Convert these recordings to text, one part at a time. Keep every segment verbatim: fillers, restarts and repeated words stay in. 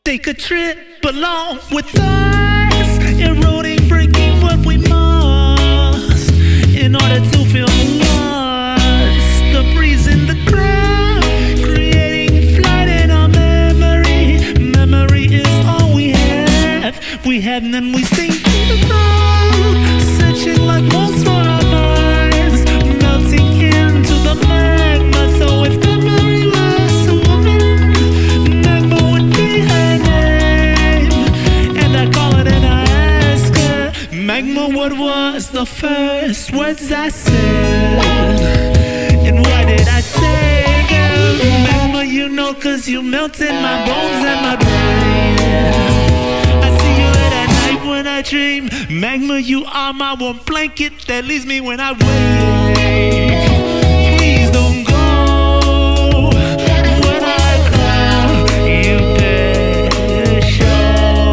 Take a trip along with us, eroding, breaking what we must in order to feel lost. The breeze in the crowd, creating flight in our memory. Memory is all we have. We have none, we sink through the crowd, searching like wolves for our minds, melting into the magma. So if memory was a woman, Magma would be her name. And I call it and I ask her, Magma, what was the first words I said? And why did I say them? Magma, you know, cause you melted my bones and my brain. When I dream, Magma, you are my warm blanket that leaves me when I wake. Please don't go. When I call, you better show.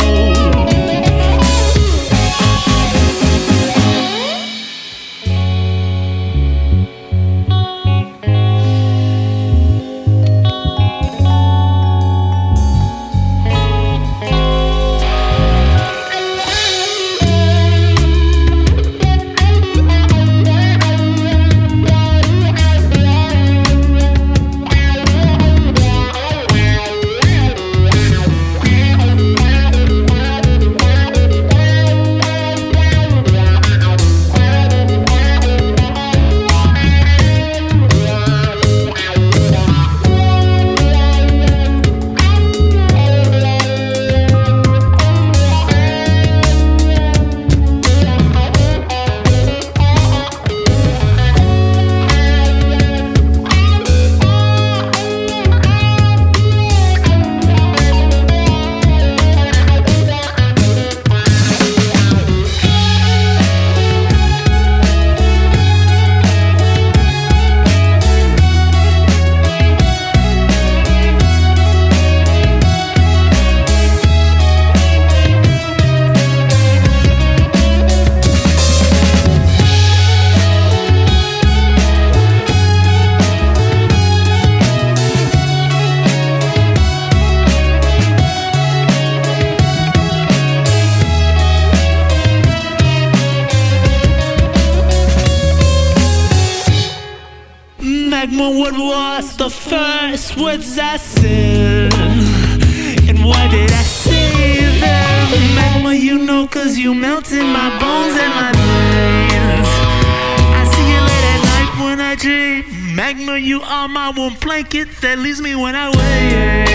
Magma, what was the first words I said? And why did I say them? Magma, you know, cause you melted my bones and my veins. I see you late at night when I dream. Magma, you are my warm blanket that leaves me when I wake.